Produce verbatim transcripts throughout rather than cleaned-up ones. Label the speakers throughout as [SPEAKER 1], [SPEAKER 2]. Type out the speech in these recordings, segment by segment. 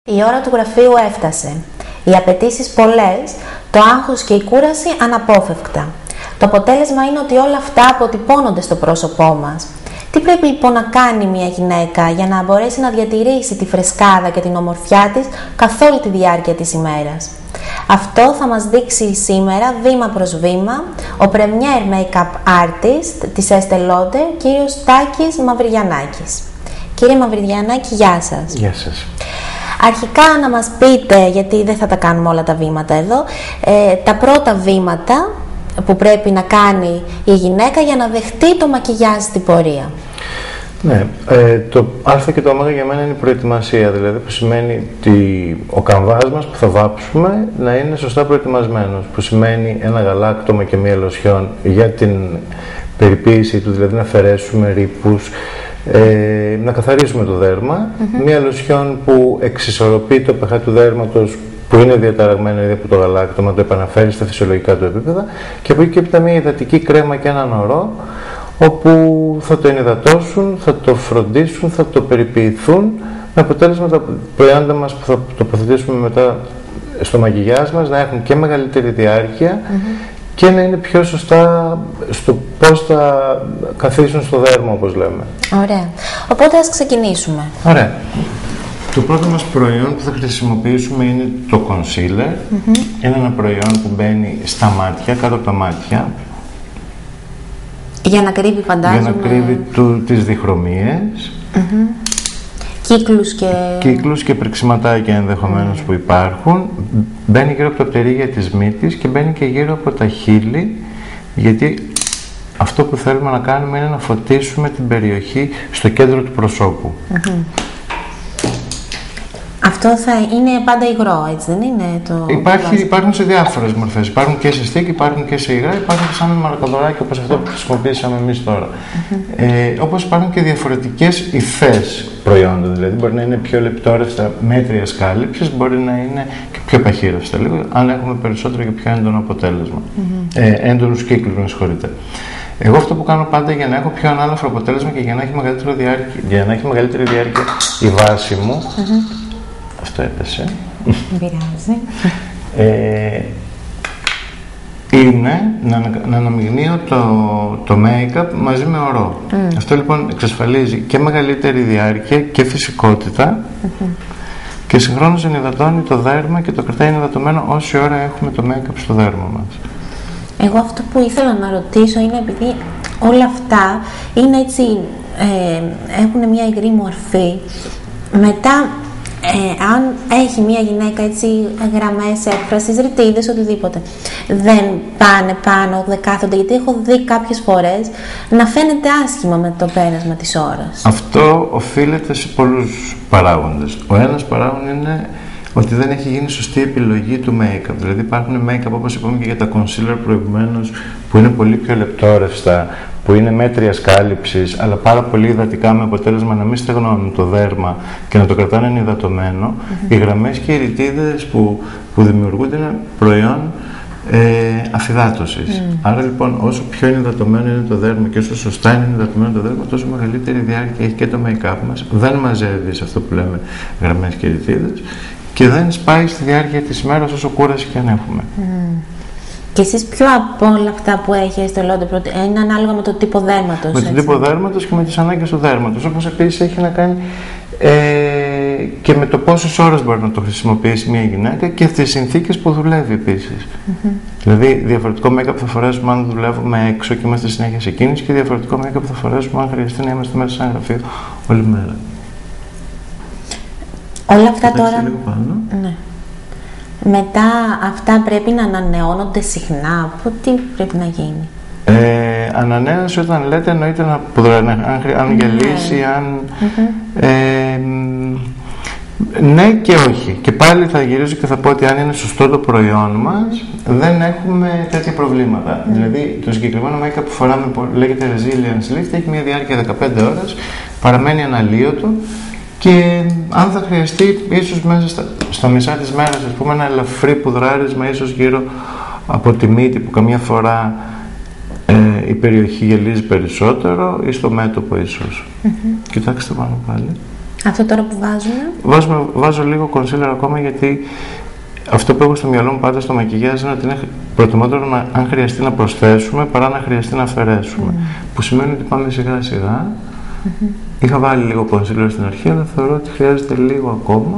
[SPEAKER 1] Η ώρα του γραφείου έφτασε. Οι απαιτήσεις πολλές, το άγχος και η κούραση αναπόφευκτα. Το αποτέλεσμα είναι ότι όλα αυτά αποτυπώνονται στο πρόσωπό μας. Τι πρέπει λοιπόν να κάνει μια γυναίκα για να μπορέσει να διατηρήσει τη φρεσκάδα και την ομορφιά της καθ' όλη τη διάρκεια της ημέρας? Αυτό θα μας δείξει σήμερα βήμα προς βήμα ο Premier Makeup Artist της Estée Lauder, κύριος Τάκης Μαυριανάκης. Κύριε Μαυριανάκη, γεια σας.
[SPEAKER 2] Γεια σας.
[SPEAKER 1] Αρχικά να μας πείτε, γιατί δεν θα τα κάνουμε όλα τα βήματα εδώ, ε, τα πρώτα βήματα που πρέπει να κάνει η γυναίκα για να δεχτεί το μακιγιάζ στην πορεία.
[SPEAKER 2] Ναι, ε, το α και το ω για μένα είναι η προετοιμασία, δηλαδή που σημαίνει ότι ο καμβάς μας που θα βάψουμε να είναι σωστά προετοιμασμένος, που σημαίνει ένα γαλάκτωμα και μία λοσιόν για την περιποίηση του, δηλαδή να αφαιρέσουμε ρήπους, ε, να καθαρίσουμε το δέρμα, mm-hmm. μία λοσιόν που εξισορροπεί το pH του δέρματος που είναι διαταραγμένο ήδη από το γαλάκτωμα, το επαναφέρει στα φυσιολογικά του επίπεδα, και από εκεί και έπειτα μια υδατική κρέμα και έναν ορό όπου θα το ενυδατώσουν, θα το φροντίσουν, θα το περιποιηθούν, με αποτέλεσμα τα προϊόντα μας που θα τοποθετήσουμε μετά στο μακιγιάζ μας να έχουν και μεγαλύτερη διάρκεια mm-hmm. και να είναι πιο σωστά στο πώς θα καθίσουν στο δέρμα, όπως λέμε.
[SPEAKER 1] Ωραία. Οπότε ας ξεκινήσουμε.
[SPEAKER 2] Ωραία. Το πρώτο μας προϊόν που θα χρησιμοποιήσουμε είναι το concealer. Mm-hmm. Είναι ένα προϊόν που μπαίνει στα μάτια, κάτω από τα μάτια.
[SPEAKER 1] Για να κρύβει, φαντάζομαι.
[SPEAKER 2] Για να κρύβει του, τις διχρωμίες.
[SPEAKER 1] Mm-hmm. Κύκλους και...
[SPEAKER 2] Κύκλους και πρεξιματάκια ενδεχομένως mm. που υπάρχουν. Μπαίνει γύρω από τα πτερίγια της μύτης και μπαίνει και γύρω από τα χείλη, γιατί αυτό που θέλουμε να κάνουμε είναι να φωτίσουμε την περιοχή στο κέντρο του προσώπου. Mm-hmm.
[SPEAKER 1] Αυτό θα είναι πάντα υγρό, έτσι δεν είναι? Το...
[SPEAKER 2] Υπάρχει, υπάρχουν σε διάφορες μορφές. Υπάρχουν και σε στίκ, υπάρχουν και σε υγρά, υπάρχουν και σαν μαρακαδοράκι όπως αυτό που χρησιμοποιήσαμε εμείς τώρα. Mm-hmm. ε, όπως υπάρχουν και διαφορετικές υφές προϊόντα, δηλαδή μπορεί να είναι πιο λεπτόρευστα, μέτριας κάλυψης, μπορεί να είναι και πιο παχύρευστα λίγο, αν έχουμε περισσότερο και πιο έντονο αποτέλεσμα. Mm-hmm. ε, έντονους κύκλους, με συγχωρείτε. Εγώ αυτό που κάνω πάντα για να έχω πιο ανάλαφρο αποτέλεσμα και για να έχει μεγαλύτερη διάρκεια, για να έχει μεγαλύτερη διάρκεια η βάση μου, mm-hmm. αυτό έπεσε.
[SPEAKER 1] Πειράζει.
[SPEAKER 2] Ε, είναι να, να αναμειγνύω το, το make-up μαζί με ορό. Mm. Αυτό λοιπόν εξασφαλίζει και μεγαλύτερη διάρκεια και φυσικότητα mm-hmm. και συγχρόνως ενυδατώνει το δέρμα και το κρατάει ενυδατωμένο όση ώρα έχουμε το make-up στο δέρμα μας. Εγώ
[SPEAKER 1] αυτό που ήθελα να ρωτήσω είναι, επειδή όλα αυτά είναι έτσι, ε, έχουν μια υγρή μορφή, μετά Ε, αν έχει μια γυναίκα έτσι γραμμές έκφρασης, ρητίδες, οτιδήποτε, δεν πάνε πάνω, δεν κάθονται, γιατί έχω δει κάποιες φορές να φαίνεται άσχημα με το πέρασμα της ώρας.
[SPEAKER 2] Αυτό οφείλεται σε πολλούς παράγοντες. Ο ένας παράγον είναι ότι δεν έχει γίνει σωστή επιλογή του make-up. Δηλαδή υπάρχουν make-up, όπως είπαμε και για τα concealer προηγουμένως, που είναι πολύ πιο λεπτόρευστα, που είναι μέτριας κάλυψης, αλλά πάρα πολύ υδατικά, με αποτέλεσμα να μην στεγνώνουν το δέρμα και να το κρατάνε ενυδατωμένο. Mm-hmm. Οι γραμμές και οι ρητίδες που, που δημιουργούνται είναι προϊόν ε, αφυδάτωσης. Mm. Άρα λοιπόν, όσο πιο ενυδατωμένο είναι το δέρμα και όσο σωστά είναι ενυδατωμένο το δέρμα, τόσο μεγαλύτερη διάρκεια έχει και το make-up μας. Δεν μαζεύει σε αυτό που λέμε γραμμές και ρητίδες και δεν σπάει στη διάρκεια της ημέρας όσο κούραση και αν έχουμε.
[SPEAKER 1] Mm. Και εσείς ποιο από όλα αυτά που έχει η Estée Lauder είναι ανάλογα με το τύπο δέρματος?
[SPEAKER 2] Με τον τύπο δέρματος και με τις ανάγκες του δέρματος. Όπως επίσης έχει να κάνει ε, και με το πόσες ώρες μπορεί να το χρησιμοποιήσει μια γυναίκα και τις συνθήκες που δουλεύει επίσης. Mm-hmm. Δηλαδή, διαφορετικό make-up θα φορέσουμε αν δουλεύουμε έξω και είμαστε συνέχεια σε κίνηση, και διαφορετικό make-up θα φορέσουμε αν χρειαστεί να είμαστε μέσα σε ένα γραφείο όλη μέρα.
[SPEAKER 1] Όλα αυτά τώρα.
[SPEAKER 2] Λίγο πάνω.
[SPEAKER 1] Ναι. Μετά αυτά πρέπει να ανανεώνονται συχνά. Τι πρέπει να γίνει?
[SPEAKER 2] Ε, ανανέωση, όταν λέτε, εννοείται να πουδράνε, αν, αν γυαλίσει, αν... Mm-hmm. Ε, ναι και όχι. Και πάλι θα γυρίζω και θα πω ότι αν είναι σωστό το προϊόν μας, δεν έχουμε τέτοια προβλήματα. Mm. Δηλαδή, το συγκεκριμένο make-up που φοράμε λέγεται Resilience Lift, έχει μια διάρκεια δεκαπέντε ώρες, παραμένει αναλύωτο. Και αν θα χρειαστεί, ίσως μέσα στα, στα μισά της μέρας, ας πούμε, ένα ελαφρύ πουδράρισμα, ίσως γύρω από τη μύτη, που καμιά φορά ε, η περιοχή γελίζει περισσότερο, ή στο μέτωπο ίσως. Mm-hmm. Κοιτάξτε πάνω πάλι.
[SPEAKER 1] Αυτό τώρα που βάζουμε.
[SPEAKER 2] Βάζουμε, βάζω λίγο concealer ακόμα, γιατί αυτό που έχω στο μυαλό μου πάντα στο μακιγιάζ είναι ότι είναι προτιμότερο να, αν χρειαστεί να προσθέσουμε παρά να χρειαστεί να αφαιρέσουμε. Mm. Που σημαίνει ότι πάμε σιγά σιγά. Mm-hmm. Είχα βάλει λίγο concealer στην αρχή, αλλά θεωρώ ότι χρειάζεται λίγο ακόμα.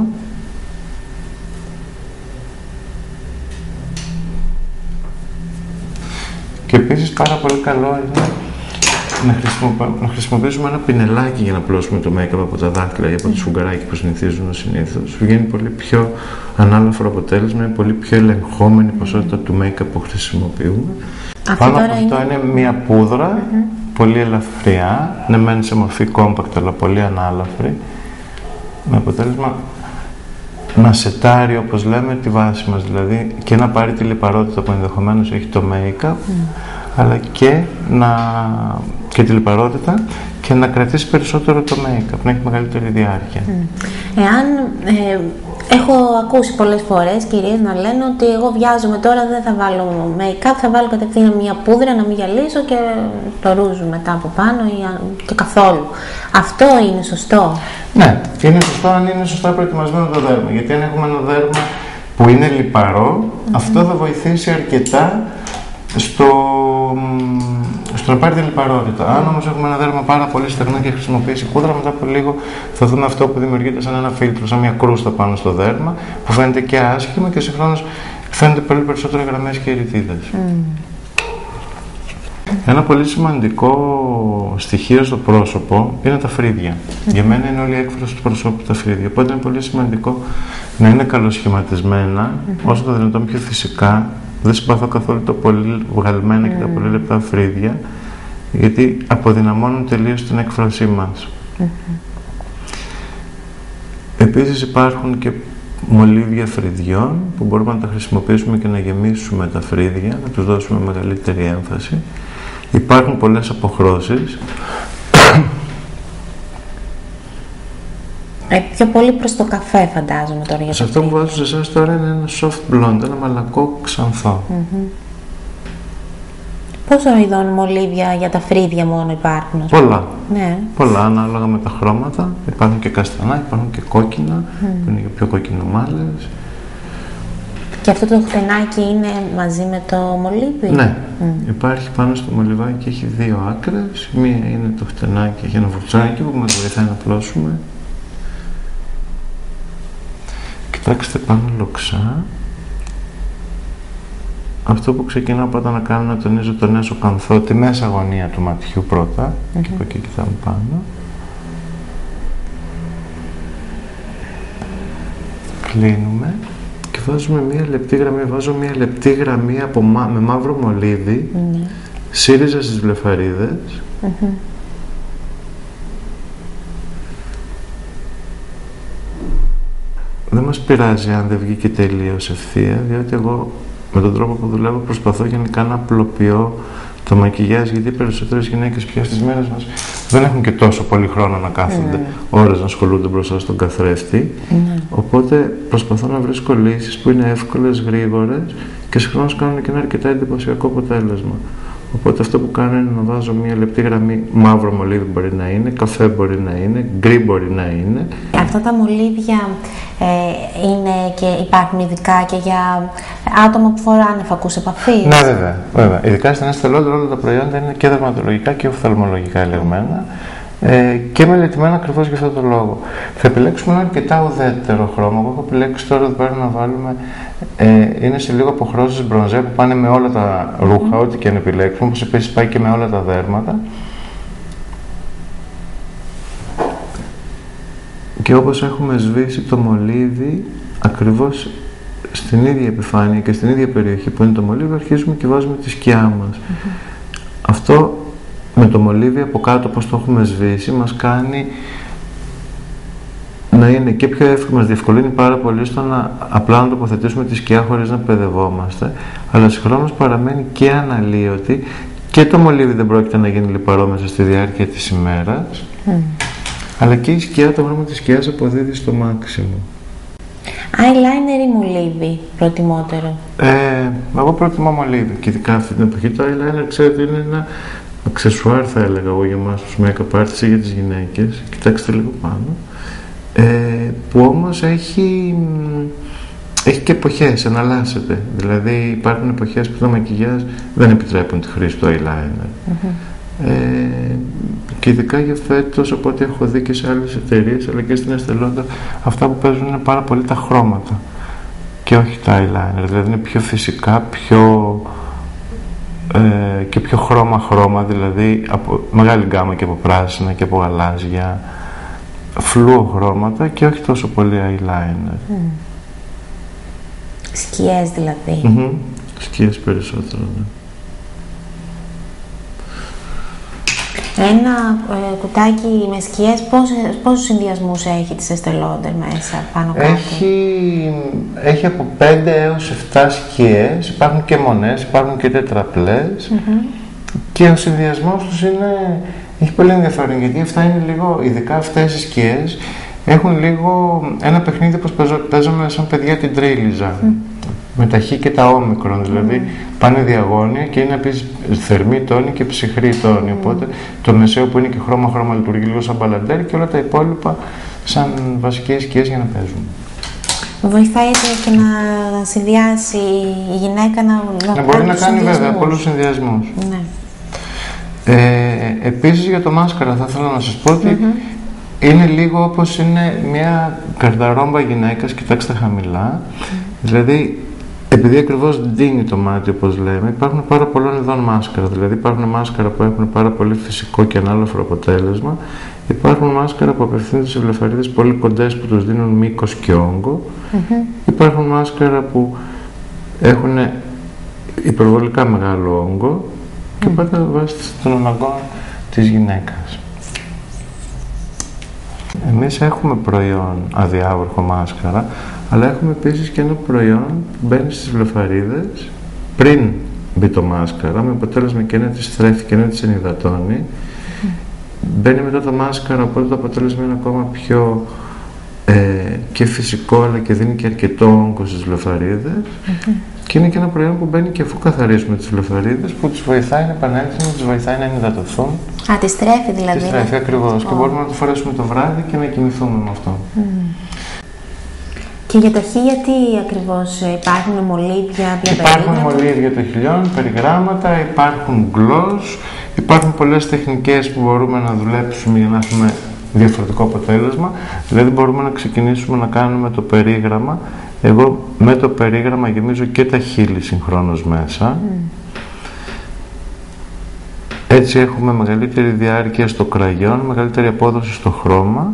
[SPEAKER 2] Και επίσης πάρα πολύ καλό είναι να, χρησιμοποιήσουμε, να χρησιμοποιήσουμε ένα πινελάκι για να πλώσουμε το make-up από τα δάχτυλα ή από το σφουγγαράκι που συνηθίζουν συνήθως. Βγαίνει πολύ πιο ανάλαφρο αποτέλεσμα, είναι πολύ πιο ελεγχόμενη η ποσότητα του make-up που χρησιμοποιούμε. Αυτό Πάνω από αυτό είναι, είναι μια πούδρα, mm-hmm. πολύ ελαφριά, ναι μένει σε μορφή compact αλλά πολύ ανάλαφρη, με αποτέλεσμα να σετάρει, όπως λέμε, τη βάση μας, δηλαδή και να πάρει τη λιπαρότητα που ενδεχομένως έχει το make-up, mm. αλλά και, να, και τη λιπαρότητα και να κρατήσει περισσότερο το make-up, να έχει μεγαλύτερη διάρκεια.
[SPEAKER 1] Mm. Εάν ε, έχω ακούσει πολλές φορές κυρίες να λένε ότι εγώ βιάζομαι τώρα, δεν θα βάλω make-up, θα βάλω κατευθείαν μια πούδρα να μην γυαλίσω και το ρούζ μετά από πάνω ή, και καθόλου. Αυτό είναι σωστό?
[SPEAKER 2] Ναι, είναι σωστό αν είναι σωστά προετοιμασμένο το δέρμα. Γιατί αν έχουμε ένα δέρμα που είναι λιπαρό, mm-hmm. αυτό θα βοηθήσει αρκετά στο, στο να πάρει τη λιπαρότητα. Mm-hmm. Αν όμως έχουμε ένα δέρμα πάρα πολύ στεγνό και χρησιμοποιήσει πούδρα, μετά από λίγο θα δούμε αυτό που δημιουργείται σαν ένα φίλτρο, σαν μια κρούστα πάνω στο δέρμα, που φαίνεται και άσχημα και συγχρόνως φαίνεται πολύ περισσότερο γραμμές και ερητίδες. Mm. Ένα πολύ σημαντικό στοιχείο στο πρόσωπο είναι τα φρύδια. Mm-hmm. Για μένα είναι όλη η έκφραση του προσώπου τα φρύδια. Οπότε είναι πολύ σημαντικό να είναι καλοσχηματισμένα, mm-hmm. όσο το δυνατόν πιο φυσικά. Δεν συμπαθώ καθόλου τα πολύ βγαλμένα mm-hmm. και τα πολύ λεπτά φρύδια, γιατί αποδυναμώνουν τελείως την έκφρασή μας. Mm-hmm. Επίσης υπάρχουν και μολύβια φρυδιών που μπορούμε να τα χρησιμοποιήσουμε και να γεμίσουμε τα φρύδια, να τους δώσουμε μεγαλύτερη έμφαση. Υπάρχουν πολλές αποχρώσεις.
[SPEAKER 1] Ε, πιο πολύ προς το καφέ φαντάζομαι τώρα για
[SPEAKER 2] σε αυτό που βάζω σε εσάς τώρα είναι ένα soft blonde, ένα μαλακό ξανθό. Mm-hmm.
[SPEAKER 1] Πόσο ειδών μολύβια για τα φρύδια μόνο υπάρχουν?
[SPEAKER 2] Πολλά.
[SPEAKER 1] Ναι.
[SPEAKER 2] Πολλά, ανάλογα με τα χρώματα. Υπάρχουν και καστανά, υπάρχουν και κόκκινα, mm. που είναι πιο κοκκινομάλες.
[SPEAKER 1] Και αυτό το χτενάκι είναι μαζί με το μολύβι?
[SPEAKER 2] Ναι. Mm. Υπάρχει πάνω στο μολυβάκι, έχει δύο άκρες. Μία είναι το χτενάκι, έχει ένα βουρτσάκι που μας βοηθάει να πλώσουμε. Κοιτάξτε πάνω λοξά. Αυτό που ξεκινάω πρώτα να κάνω, να τονίζω τον έσω κανθό, τη μέσα γωνία του ματιού πρώτα, mm-hmm. και από εκεί κοιτάμε πάνω. Κλείνουμε και βάζουμε μία λεπτή γραμμή, βάζω μία λεπτή γραμμή από μα, με μαύρο μολύβι, mm-hmm. σύριζα στις βλεφαρίδες. Mm-hmm. Δεν μας πειράζει αν δεν βγήκε τελείως ευθεία, διότι εγώ με τον τρόπο που δουλεύω προσπαθώ γενικά να απλοποιώ το μακιγιάζ, γιατί οι περισσότερες γυναίκες πια στις μέρες μας δεν έχουν και τόσο πολύ χρόνο να κάθονται mm. ώρες να ασχολούνται μπροστά στον καθρέφτη. Mm. Οπότε προσπαθώ να βρίσκω λύσεις που είναι εύκολες, γρήγορες και συγχρόνως κάνουν και ένα αρκετά εντυπωσιακό αποτέλεσμα. Οπότε αυτό που κάνω είναι να βάζω μία λεπτή γραμμή, μαύρο μολύβι μπορεί να είναι, καφέ μπορεί να είναι, γκρι μπορεί να είναι. Αυτά
[SPEAKER 1] τα μολύβια ε, είναι και υπάρχουν ειδικά και για άτομα που φοράνε φακούς επαφής?
[SPEAKER 2] Ναι, βέβαια, βέβαια. Ειδικά στην Estée όλα τα προϊόντα είναι και δερματολογικά και οφθαλμολογικά ελεγμένα ε, και μελετημένα ακριβώς για αυτόν τον λόγο. Θα επιλέξουμε ένα αρκετά ουδέτερο χρώμα. Εγώ έχω επιλέξει τώρα εδώ πέρα να βάλουμε. Ε, είναι σε λίγο αποχρώσεις μπρονζέ που πάνε με όλα τα ρούχα, mm. ό,τι και αν επιλέξουμε, όπως επίσης πάει και με όλα τα δέρματα. Και όπως έχουμε σβήσει το μολύβι ακριβώς στην ίδια επιφάνεια και στην ίδια περιοχή που είναι το μολύβι, αρχίζουμε και βάζουμε τη σκιά μας. Mm-hmm. Αυτό με το μολύβι από κάτω, όπως το έχουμε σβήσει, μας κάνει να είναι και πιο εύκολο, μας διευκολύνει πάρα πολύ στο να απλά να τοποθετήσουμε τη σκιά χωρίς να παιδευόμαστε, αλλά συγχρόνως παραμένει και αναλύωτη και το μολύβι δεν πρόκειται να γίνει λιπαρό μέσα στη διάρκεια της ημέρας, mm. αλλά και η σκιά, το χρώμα της σκιάς αποδίδει στο μάξιμο.
[SPEAKER 1] Eyeliner ή μολύβι προτιμότερο?
[SPEAKER 2] Ε, εγώ προτιμώ μολύβι και ειδικά αυτή την εποχή το eyeliner ξέρετε είναι ένα αξεσουάρ θα έλεγα εγώ για εμάς τους make-up artists ή για τις γυναίκες. Κοιτάξτε λίγο πάνω. ε, που όμως έχει, έχει και εποχές, εναλλάσσεται. Δηλαδή υπάρχουν εποχές που το μακιγιάζ δεν επιτρέπουν τη χρήση του eyeliner. Mm-hmm. Ε, και ειδικά για φέτος, από ό,τι έχω δει και σε άλλες εταιρείες αλλά και στην Estée Lauder, αυτά που παίζουν είναι πάρα πολύ τα χρώματα και όχι τα eyeliner, δηλαδή είναι πιο φυσικά, πιο ε, και πιο χρώμα-χρώμα, δηλαδή από μεγάλη γκάμα και από πράσινα και από γαλάζια, φλούο χρώματα και όχι τόσο πολύ eyeliner. Mm.
[SPEAKER 1] Σκιές δηλαδή.
[SPEAKER 2] Mm-hmm. Σκιές περισσότερο, ναι.
[SPEAKER 1] Ένα ε, κουτάκι με σκιές, πόσους, πόσους συνδυασμούς έχει της Estée Lauder μέσα, πάνω κάτω?
[SPEAKER 2] Έχει, έχει από πέντε έως επτά σκιές, υπάρχουν και μονές, υπάρχουν και τετραπλές. Mm-hmm. Και ο συνδυασμός τους είναι, έχει πολύ ενδιαφέρον, γιατί αυτά είναι λίγο, ειδικά αυτές οι σκιές, έχουν λίγο ένα παιχνίδι όπως παίζαμε σαν παιδιά την τρίλιζα. Mm. Με τα χ και τα όμικρον, δηλαδή mm. πάνε διαγώνια και είναι επίσης θερμή τόνη και ψυχρή τόνη. Mm. Οπότε το μεσαίο που είναι και χρώμα-χρώμα λειτουργεί λίγο σαν μπαλαντέρ και όλα τα υπόλοιπα σαν βασικές σκιές για να παίζουν.
[SPEAKER 1] Βοηθάει και να συνδυάσει η γυναίκα να, να,
[SPEAKER 2] να μπορεί να κάνει βέβαια πολλούς συνδυασμούς.
[SPEAKER 1] Ναι.
[SPEAKER 2] Ε, επίσης για το μάσκαρα θα ήθελα να σας πω ότι mm-hmm. είναι λίγο όπως είναι μια καρδαρόμπα γυναίκας, κοιτάξτε χαμηλά. Mm. Δηλαδή, επειδή ακριβώς ντύνει το μάτι, όπως λέμε, υπάρχουν πάρα πολλών ειδών μάσκαρα. Δηλαδή, υπάρχουν μάσκαρα που έχουν πάρα πολύ φυσικό και ανάλαφρο αποτέλεσμα. Υπάρχουν μάσκαρα που απευθύνονται σε βλεφαρίδες πολύ κοντές που τους δίνουν μήκος και όγκο. Mm-hmm. Υπάρχουν μάσκαρα που έχουν υπερβολικά μεγάλο όγκο και mm. πάντα βάζετε των αναγκών της γυναίκας. Εμείς έχουμε προϊόν αδιάβροχο μάσκαρα, αλλά έχουμε επίσης και ένα προϊόν που μπαίνει στις βλεφαρίδες πριν μπει το μάσκαρα, με αποτέλεσμα και να τις θρέφει και να τις ενυδατώνει. Mm. Μπαίνει μετά το μάσκαρα, οπότε το αποτέλεσμα είναι ακόμα πιο ε, και φυσικό, αλλά και δίνει και αρκετό όγκο στις βλεφαρίδες. Mm-hmm. Και είναι και ένα προϊόν που μπαίνει και αφού καθαρίζουμε τις βλεφαρίδες, που τις βοηθάει να επανέλθουν, τις βοηθάει να ενυδατωθούν.
[SPEAKER 1] Α, τις τρέφει δηλαδή.
[SPEAKER 2] Τις τρέφει ακριβώς. Oh. Και μπορούμε να το φορέσουμε το βράδυ και να κοιμηθούμε με αυτό.
[SPEAKER 1] Mm. Και για το χ, γιατί ακριβώς υπάρχουν μολύβια, ποια
[SPEAKER 2] Υπάρχουν μολύβια των χιλιών, περιγράμματα, υπάρχουν γκλος, υπάρχουν πολλές τεχνικές που μπορούμε να δουλέψουμε για να έχουμε διαφορετικό αποτέλεσμα. Δηλαδή μπορούμε να ξεκινήσουμε να κάνουμε το περίγραμμα. Εγώ με το περίγραμμα γεμίζω και τα χείλη συγχρόνως μέσα. Mm. Έτσι έχουμε μεγαλύτερη διάρκεια στο κραγιόν, μεγαλύτερη απόδοση στο χρώμα.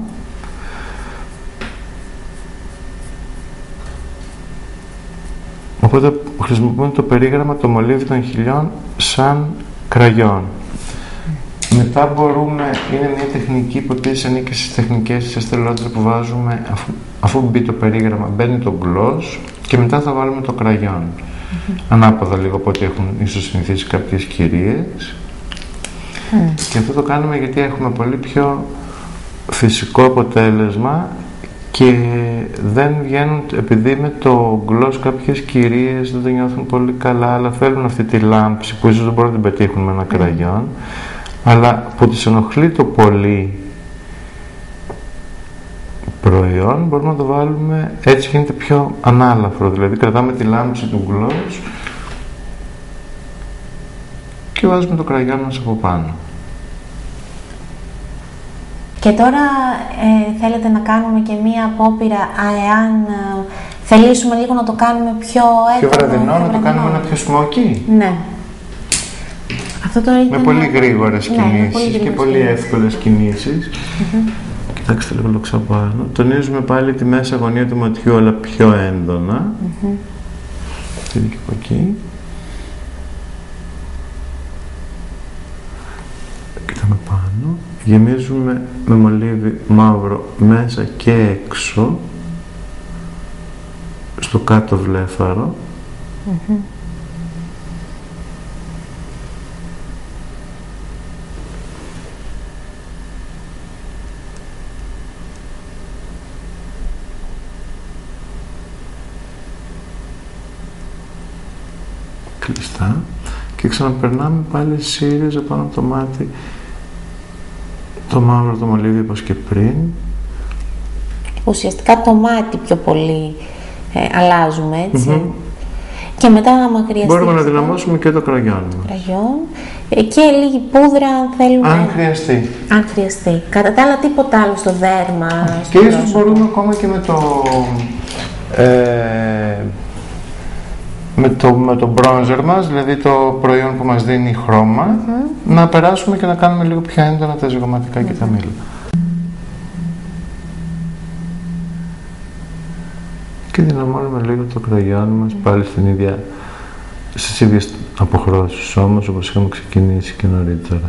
[SPEAKER 2] Οπότε χρησιμοποιούμε το περίγραμμα, το μολύβι των χιλιών σαν κραγιόν. Mm. Μετά μπορούμε, είναι μια τεχνική που επίσης ανήκει στις τεχνικές της Estée Lauder που βάζουμε, αφού, αφού μπει το περίγραμμα, μπαίνει το γκλος και μετά θα βάλουμε το κραγιόν. Mm-hmm. Ανάποδα λίγο από ό,τι έχουν ίσως συνηθίσει κάποιες κυρίες. Mm. Και αυτό το κάνουμε γιατί έχουμε πολύ πιο φυσικό αποτέλεσμα και δεν βγαίνουν, επειδή με το γκλος κάποιες κυρίες δεν το νιώθουν πολύ καλά, αλλά θέλουν αυτή τη λάμψη που ίσως δεν μπορούν να την πετύχουν με ένα κραγιόν, αλλά που τις ενοχλεί το πολύ προϊόν, μπορούμε να το βάλουμε, έτσι γίνεται πιο ανάλαφρο, δηλαδή κρατάμε τη λάμψη του γκλος και βάζουμε το κραγιόν μας από πάνω.
[SPEAKER 1] Και τώρα ε, θέλετε να κάνουμε και μία απόπειρα, εάν ε, θελήσουμε λίγο να το κάνουμε πιο έντονο.
[SPEAKER 2] Πιο βραδινό, να το κάνουμε ένα πιο σμόκι.
[SPEAKER 1] Ναι. Αυτό τώρα ήταν...
[SPEAKER 2] Με πολύ γρήγορες
[SPEAKER 1] ναι,
[SPEAKER 2] κινήσεις
[SPEAKER 1] πολύ
[SPEAKER 2] και πολύ εύκολες κινήσεις. Mm-hmm. Κοιτάξτε λίγο λοξά πάνω. Τονίζουμε πάλι τη μέσα γωνία του ματιού, αλλά πιο έντονα. Mm-hmm. Και από εκεί. Κοιτάμε πάνω. Γεμίζουμε με μολύβι μαύρο μέσα και έξω, στο κάτω βλέφαρο. Mm-hmm. Κλειστά. Και ξαναπερνάμε πάλι σύριζα πάνω από το μάτι το μαύρο το μολύβι όπως και πριν
[SPEAKER 1] ουσιαστικά το μάτι πιο πολύ ε, αλλάζουμε, έτσι. Mm-hmm. Και μετά, άμα χρειαστεί,
[SPEAKER 2] μπορούμε να δυναμώσουμε και το κραγιόν.
[SPEAKER 1] κραγιόν ε, και λίγη πούδρα, αν θέλουμε.
[SPEAKER 2] Αν χρειαστεί.
[SPEAKER 1] Αν χρειαστεί. Κατά τα άλλα, τίποτα άλλο στο δέρμα.
[SPEAKER 2] Και ίσως μπορούμε ακόμα και με το... Ε, με το, με το bronzer μας, δηλαδή το προϊόν που μας δίνει χρώμα, mm-hmm. να περάσουμε και να κάνουμε λίγο πιο έντονα τα ζυγωματικά mm-hmm. και τα μήλα. Και δυναμώνουμε λίγο το κραγιόν μας mm-hmm. πάλι στην ίδια, στις ίδιες αποχρώσεις όμως, όπως είχαμε ξεκινήσει και νωρίτερα.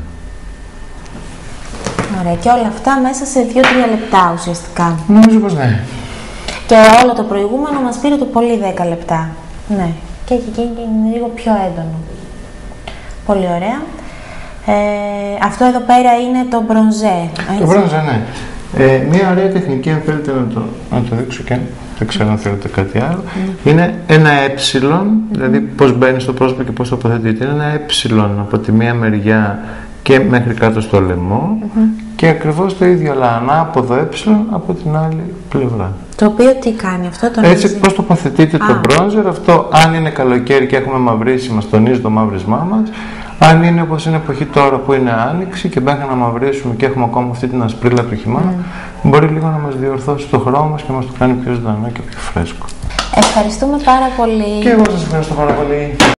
[SPEAKER 1] Ωραία, και όλα αυτά μέσα σε δύο τρία λεπτά ουσιαστικά.
[SPEAKER 2] Νομίζω πως ναι.
[SPEAKER 1] Και όλο το προηγούμενο μας πήρε το πολύ δέκα λεπτά. Ναι. Και έχει γίνει λίγο πιο έντονο. Πολύ ωραία. Ε, αυτό εδώ πέρα είναι το μπρονζέ.
[SPEAKER 2] Το μπρονζέ, ναι. Ε, μία ωραία τεχνική, αν θέλετε να το, να το δείξω και δεν ξέρω αν θέλετε κάτι άλλο, mm. είναι ένα ε, mm. δηλαδή πώς μπαίνει στο πρόσωπο και πώς τοποθετείται. Είναι ένα ε από τη μία μεριά και μέχρι κάτω στο λαιμό mm-hmm. και ακριβώς το ίδιο, αλλά ανάποδο ε από την άλλη πλευρά.
[SPEAKER 1] Το οποίο τι κάνει αυτό, το
[SPEAKER 2] έτσι πώς τοποθετείται ah. το μπρόνζερ, αυτό αν είναι καλοκαίρι και έχουμε μαυρίσει, μας τονίζει το μαύρισμά μας. Αν είναι όπως είναι εποχή τώρα που είναι άνοιξη και μπαίνει να μαυρίσουμε και έχουμε ακόμα αυτή την ασπρίλα του χειμώνα, mm. μπορεί λίγο να μας διορθώσει το χρώμα μας και να μας το κάνει πιο ζωντανό και πιο φρέσκο.
[SPEAKER 1] Ευχαριστούμε πάρα πολύ.
[SPEAKER 2] Και εγώ σας ευχαριστώ πάρα πολύ.